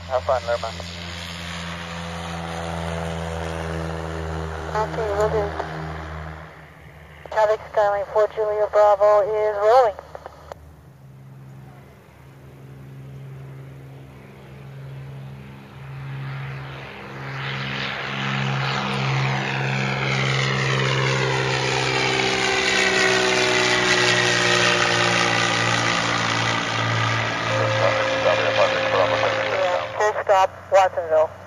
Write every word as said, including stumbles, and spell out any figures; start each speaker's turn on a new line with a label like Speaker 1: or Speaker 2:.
Speaker 1: Have fun, Lerma.
Speaker 2: Okay, will do. Traffic Skyline four Julia Bravo is rolling. Yeah, full stop, Watsonville.